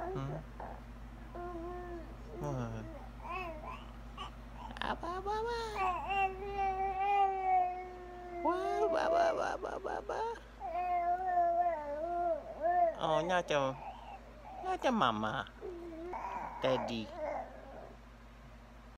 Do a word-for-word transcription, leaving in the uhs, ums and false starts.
Ừ. Rồi. À, ba ba ba. Wow, ba ba ba ba ba ba. Oh, nha chào. Nha chào mama. Daddy.